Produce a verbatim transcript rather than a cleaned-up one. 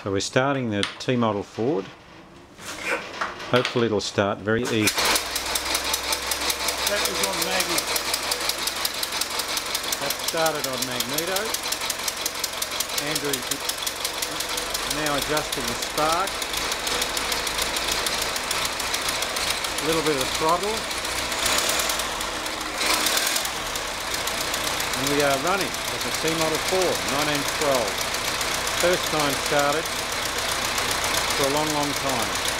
So we're starting the T-model Ford. Hopefully it'll start very easy. That was on Maggie. That started on magneto. Andrew's now adjusting the spark. A little bit of throttle. And we are running with the T-model Ford nineteen twelve. First time started for a long, long time.